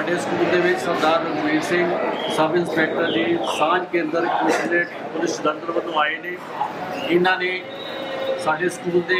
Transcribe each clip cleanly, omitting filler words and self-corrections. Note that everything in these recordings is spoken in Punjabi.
ਸਾਡੇ ਸਕੂਲ ਦੇ ਵਿੱਚ ਸਰਦਾਰ ਰਣਵੀਰ ਸਿੰਘ ਸਬ ਇੰਸਪੈਕਟਰ ਜੀ ਸਾਂਝ ਕੇਂਦਰ ਕਮਿਸ਼ਨਰੇਟ ਪੁਲਿਸ ਜਲੰਧਰ ਵੱਲੋਂ ਆਏ ਨੇ। ਇਹਨਾਂ ਨੇ ਸਾਡੇ ਸਕੂਲ ਦੇ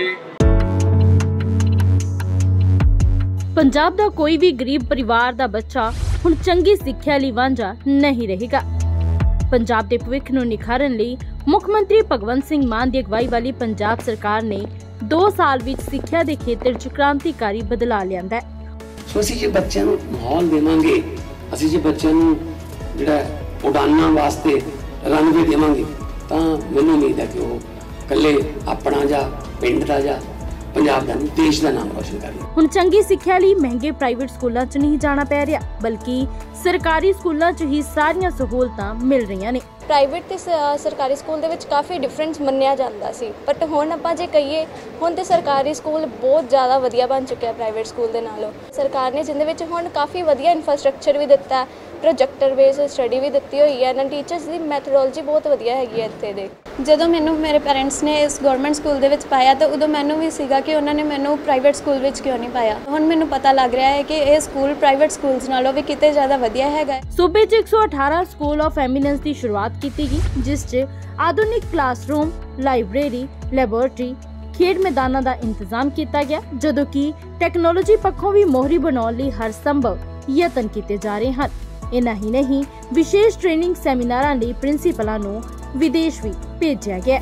ਪੰਜਾਬ ਦਾ ਕੋਈ ਵੀ ਗਰੀਬ ਪਰਿਵਾਰ ਦਾ ਬੱਚਾ ਹੁਣ ਚੰਗੀ ਸਿੱਖਿਆ ਲਈ ਵਾਂਝਾ ਨਹੀਂ ਰਹੇਗਾ। ਪੰਜਾਬ ਦੇ ਭਵਿੱਖ ਨੂੰ ਨਿਖਾਰਨ ਲਈ ਮੁੱਖ ਮੰਤਰੀ ਭਗਵੰਤ ਸਿੰਘ ਮਾਨ ਦੀ ਅਗਵਾਈ ਵਾਲੀ ਪੰਜਾਬ ਸਰਕਾਰ ਨੇ 2 ਸਾਲ ਵਿੱਚ ਸਿੱਖਿਆ ਦੇ ਖੇਤਰ 'ਚ ਕ੍ਰਾਂਤੀਕਾਰੀ ਬਦਲਾਅ ਲਿਆਂਦਾ ਹੈ। ਸੋ ਅਸੀਂ ਜੇ ਬੱਚਿਆਂ ਨੂੰ ਮਾਹੌਲ ਦੇਵਾਂਗੇ, ਅਸੀਂ ਜੇ ਬੱਚਿਆਂ ਨੂੰ ਜਿਹੜਾ ਉਡਾਨਾਂ ਵਾਸਤੇ ਰਨਵੇ ਦੇਵਾਂਗੇ ਤਾਂ ਮੈਨੂੰ ਉਮੀਦ ਹੈ ਕਿ ਉਹ ਇਕੱਲੇ ਆਪਣਾ ਜਾਂ ਪਿੰਡ ਦਾ ਜਾਂ ਪੰਜਾਬ ਦਾ ਨਹੀਂ, ਦੇਸ਼ ਦਾ ਨਾਮ ਰੋਸ਼ਨ ਕਰਨਗੇ। ਹੁਣ ਚੰਗੀ ਸਿੱਖਿਆ ਲਈ ਮਹਿੰਗੇ ਪ੍ਰਾਈਵੇਟ ਸਕੂਲਾਂ 'ਚ ਨਹੀਂ ਜਾਣਾ ਪੈ ਰਿਹਾ, ਬਲਕਿ ਸਰਕਾਰੀ ਸਕੂਲਾਂ 'ਚ ਹੀ ਸਾਰੀਆਂ ਸਹੂਲਤਾਂ ਮਿਲ ਰਹੀਆਂ ਨੇ। ਪ੍ਰਾਈਵੇਟ ਤੇ ਸਰਕਾਰੀ ਸਕੂਲ ਦੇ ਵਿੱਚ ਕਾਫੀ ਡਿਫਰੈਂਸ ਮੰਨਿਆ ਜਾਂਦਾ ਸੀ, ਬਟ ਹੁਣ ਆਪਾਂ ਜੇ ਕਹੀਏ ਹੁਣ ਤੇ ਸਰਕਾਰੀ ਸਕੂਲ ਬਹੁਤ ਜ਼ਿਆਦਾ ਵਧੀਆ ਬਣ ਚੁੱਕਿਆ ਪ੍ਰਾਈਵੇਟ ਸਕੂਲ ਦੇ ਨਾਲੋਂ। ਸਰਕਾਰ ਨੇ ਜਿਹਦੇ ਵਿੱਚ ਹੁਣ ਕਾਫੀ ਵਧੀਆ ਇਨਫਰਾਸਟ੍ਰਕਚਰ ਵੀ ਦਿੱਤਾ, ਪ੍ਰੋਜੈਕਟਰ ਬੇਸ ਸਟੱਡੀ ਵੀ ਦਿੱਤੀ ਹੋਈ ਹੈ, ਇਹਨਾਂ ਟੀਚਰਸ ਦੀ ਮੈਥਡੋਲੋਜੀ ਬਹੁਤ ਵਧੀਆ ਹੈਗੀ ਹੈ ਇੱਥੇ ਦੇ। ਜਦੋਂ ਮੈਨੂੰ ਮੇਰੇ ਪੈਰੈਂਟਸ ਨੇ ਇਸ ਗਵਰਨਮੈਂਟ ਸਕੂਲ ਦੇ ਵਿੱਚ ਪਾਇਆ ਤਾਂ ਉਦੋਂ ਮੈਨੂੰ ਵੀ ਸੀਗਾ ਕਿ ਉਹਨਾਂ ਨੇ ਮੈਨੂੰ ਪ੍ਰਾਈਵੇਟ ਸਕੂਲ ਵਿੱਚ ਕਿਉਂ ਨਹੀਂ ਪਾਇਆ। ਹੁਣ ਮੈਨੂੰ ਪਤਾ ਲੱਗ ਰਿਹਾ ਹੈ ਕਿ ਇਹ ਸਕੂਲ ਪ੍ਰਾਈਵੇਟ ਸਕੂਲਸ ਨਾਲੋਂ ਵੀ ਕਿਤੇ ਜ਼ਿਆਦਾ ਵਧੀਆ ਹੈਗਾ। ਸੂਬੇ 'ਚ 118 ਸਕੂਲ ਆਫ ਐਮੀਨੈਂਸ ਦੀ ਸ਼ੁਰੂਆਤ ਕੀਤੀ ਗਈ, ਜਿਸ 'ਚ ਆਧੁਨਿਕ ਕਲਾਸਰੂਮ, ਲਾਇਬ੍ਰੇਰੀ, ਲੈਬੋਰੇਟਰੀ, ਖੇਡ ਮੈਦਾਨਾਂ ਦਾ ਇੰਤਜ਼ਾਮ ਕੀਤਾ ਗਿਆ, ਜਦੋਂ ਕਿ ਟੈਕਨੋਲੋਜੀ ਪੱਖੋਂ ਵੀ ਮੋਹਰੀ ਬਣਾਉਣ ਲਈ ਹਰ ਸੰਭਵ ਯਤਨ ਕੀਤੇ ਜਾ ਰਹੇ ਹਨ। ਇੰਨਾ ਹੀ ਨਹੀਂ, ਵਿਸ਼ੇਸ਼ ਟ੍ਰੇਨਿੰਗ ਸੈਮੀਨਾਰਾਂ ਲਈ ਪ੍ਰਿੰਸੀਪਲਾਂ ਨੂੰ ਵਿਦੇਸ਼ ਵੀ ਭੇਜਿਆ ਗਿਆ।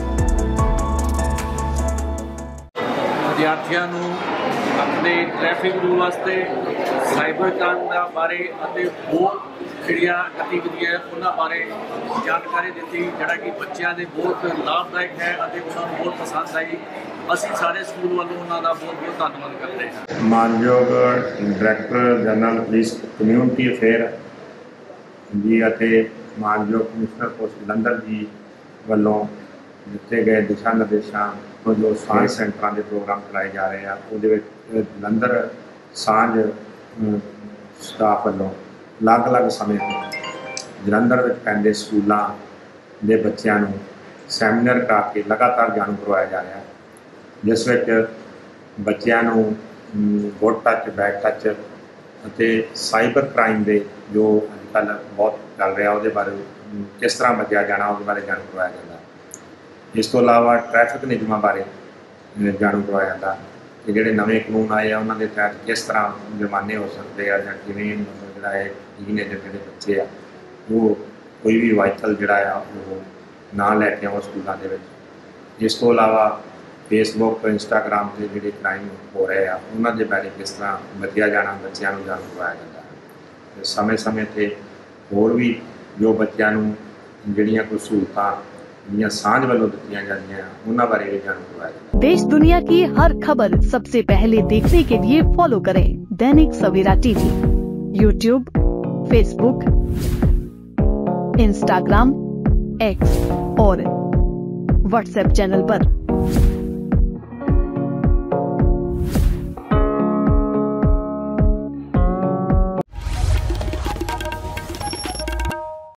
ਵਿਦਿਆਰਥੀਆਂ ਨੂੰ ਆਪਣੇ ਟ੍ਰੈਫਿਕ ਰੂਲ ਵਾਸਤੇ ਸਾਈਬਰ ਕ੍ਰਾਈਮ ਦਾ ਬਾਰੇ ਅਤੇ ਹੋਰ ਜਿਹੜੀਆਂ ਗਤੀਵਿਧੀਆਂ ਉਹਨਾਂ ਬਾਰੇ ਜਾਣਕਾਰੀ ਦਿੱਤੀ, ਜਿਹੜਾ ਕਿ ਬੱਚਿਆਂ ਦੇ ਬਹੁਤ ਲਾਭਦਾਇਕ ਹੈ ਅਤੇ ਉਹਨਾਂ ਨੂੰ ਬਹੁਤ ਪਸੰਦ ਆਈ। ਅਸੀਂ ਸਾਰੇ ਸਕੂਲ ਵੱਲੋਂ ਉਹਨਾਂ ਦਾ ਬਹੁਤ ਬਹੁਤ ਧੰਨਵਾਦ ਕਰਦੇ ਹਾਂ। ਮਾਨਯੋਗ director general police community affair ji ਅਤੇ ਮਾਨਯੋਗ ਕਮਿਸ਼ਨਰ ਪੁਲਿਸ ਜਲੰਧਰ ਜੀ ਵੱਲੋਂ ਦਿੱਤੇ ਗਏ ਦਿਸ਼ਾ ਨਿਰਦੇਸ਼ਾਂ ਤੋਂ ਜੋ ਸਾਂਝ ਸੈਂਟਰਾਂ ਦੇ ਪ੍ਰੋਗਰਾਮ ਚਲਾਏ ਜਾ ਰਹੇ ਆ, ਉਹਦੇ ਵਿੱਚ ਜਲੰਧਰ ਸਾਂਝ ਸਟਾਫ ਵੱਲੋਂ ਅਲੱਗ-ਅਲੱਗ ਸਮੇਂ ਤੋਂ ਜਲੰਧਰ ਵਿੱਚ ਪੈਂਦੇ ਸਕੂਲਾਂ ਦੇ ਬੱਚਿਆਂ ਨੂੰ ਸੈਮੀਨਾਰ ਕਰਾ ਕੇ ਲਗਾਤਾਰ ਜਾਣੂ ਕਰਵਾਇਆ ਜਾ ਰਿਹਾ, ਜਿਸ ਵਿੱਚ ਬੱਚਿਆਂ ਨੂੰ ਗੁੱਡ ਟੱਚ, ਬੈਡ ਟੱਚ ਅਤੇ ਸਾਈਬਰ ਕ੍ਰਾਈਮ ਦੇ ਜੋ ਅੱਜ ਕੱਲ੍ਹ ਬਹੁਤ ਚੱਲ ਰਿਹਾ ਉਹਦੇ ਬਾਰੇ ਕਿਸ ਤਰ੍ਹਾਂ ਬਚਿਆ ਜਾਣਾ ਉਹਦੇ ਬਾਰੇ ਜਾਣੂ ਕਰਵਾਇਆ ਜਾਂਦਾ। ਇਸ ਤੋਂ ਇਲਾਵਾ ਟ੍ਰੈਫਿਕ ਨਿਯਮਾਂ ਬਾਰੇ ਜਾਣੂ ਕਰਵਾਇਆ ਜਾਂਦਾ ਕਿ ਜਿਹੜੇ ਨਵੇਂ ਕਾਨੂੰਨ ਆਏ ਆ ਉਹਨਾਂ ਦੇ ਤਹਿਤ ਕਿਸ ਤਰ੍ਹਾਂ ਜੁਰਮਾਨੇ ਹੋ ਸਕਦੇ ਆ, ਜਾਂ ਕਿਵੇਂ ਜਿਹੜਾ ਹੈ ਟੀਨੇਜਰ ਜਿਹੜੇ ਬੱਚੇ ਆ ਉਹ ਕੋਈ ਵੀ ਵਾਹੀਕਲ ਜਿਹੜਾ ਆ ਉਹ ਨਾ ਲੈ ਕੇ ਆਉਣ ਸਕੂਲਾਂ ਦੇ ਵਿੱਚ। ਇਸ ਤੋਂ ਇਲਾਵਾ ਫੇਸਬੁੱਕ, ਇੰਸਟਾਗ੍ਰਾਮ 'ਤੇ ਜਿਹੜੇ ਕ੍ਰਾਈਮ ਹੋ ਰਹੇ ਆ ਉਹਨਾਂ ਦੇ ਬਾਰੇ ਕਿਸ ਤਰ੍ਹਾਂ ਬਚਿਆ ਜਾਣਾ ਬੱਚਿਆਂ ਨੂੰ ਜਾਣੂ ਕਰਵਾਇਆ ਜਾਂਦਾ। ਸਮੇਂ-ਸਮੇਂ 'ਤੇ ਹੋਰ ਵੀ ਜੋ ਬੱਚਿਆਂ ਨੂੰ ਜਿਹੜੀਆਂ ਕੋਈ ਸਹੂਲਤਾਂ ਜਿਹੜੀਆਂ ਸਾਂਝ ਵੱਲੋਂ ਦਿੱਤੀਆਂ ਜਾਂਦੀਆਂ ਉਹਨਾਂ ਬਾਰੇ ਵੀ ਜਾਣੂ करवाया जाए। देश दुनिया की हर खबर सबसे पहले देखने के लिए फॉलो करें Dainik Savera TV, YouTube, Facebook, Instagram, X और व्हाट्सएप चैनल पर।